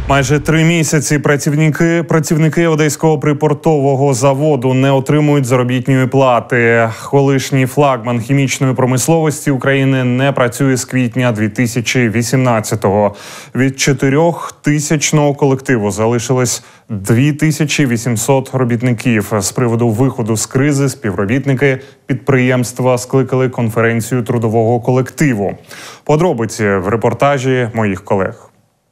Майже 3 місяці працівники Одеського припортового заводу не отримують заробітної плати. Колишній флагман хімічної промисловості України не працює з квітня 2018-го. Від 4000-го колективу залишилось 2800 робітників. З приводу виходу з кризи співробітники підприємства скликали конференцію трудового колективу. Подробиці в репортажі моїх колег.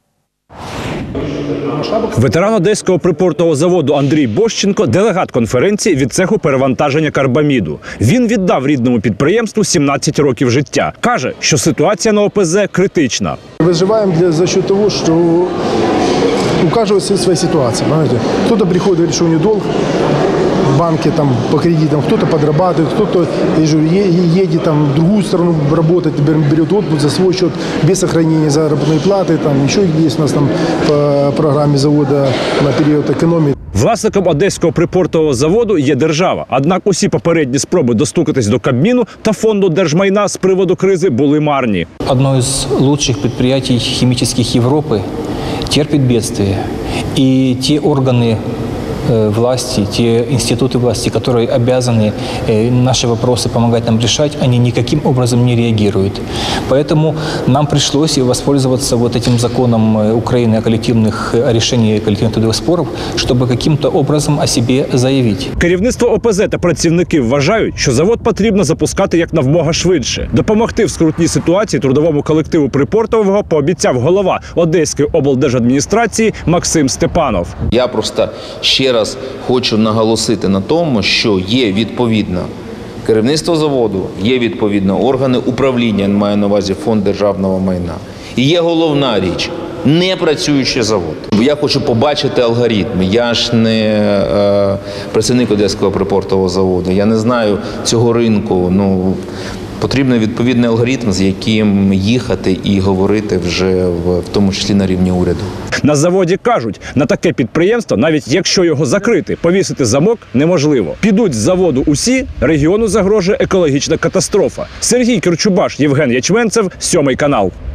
Ветеран Одеського припортового заводу Андрій Бощенко – делегат конференції від цеху перевантаження карбаміду. Він віддав рідному підприємству 17 років життя. Каже, що ситуація на ОПЗ критична. Выживаем за счет того, что у каждого своя ситуация. Кто-то приходит, говорит, что у него долг в банке там, по кредитам, кто-то подрабатывает, кто-то едет там, в другую страну работать, берет отпуск за свой счет, без сохранения заработной платы. Там, еще есть у нас там, по программе завода на период экономии. Власником Одеського припортового заводу є держава. Однак усі попередні спроби достукатись до Кабміну та фонду держмайна з приводу кризи були марні. Одно из лучших предприятий химических Европы терпит бедствие. И те органы власти, те институты власти, которые обязаны наши вопросы помогать нам решать, они никаким образом не реагируют. Поэтому нам пришлось воспользоваться вот этим законом Украины о решении коллективных трудовых споров, чтобы каким-то образом о себе заявить. Керівництво ОПЗ та працівники вважають, що завод потрібно запускати якнавмога швидше. Допомогти в скрутній ситуації трудовому колективу припортового пообіцяв голова Одеської облдержадміністрації Максим Степанов. Я просто ще раз хочу наголосити на тому, що є відповідно керівництво заводу, є відповідно органи управління, я маю на увазі фонд державного майна. І є головна річ – не працюючий завод. Я хочу побачити алгоритм. Я ж не працівник Одеського припортового заводу, я не знаю цього ринку. Потрібен відповідний алгоритм, з яким їхати і говорити вже в тому числі на рівні уряду. На заводі кажуть, на таке підприємство, навіть якщо його закрити, повісити замок неможливо. Підуть з заводу усі, регіону загрожує екологічна катастрофа. Сергій Кірчубаш, Євген Ячменцев, 7 канал.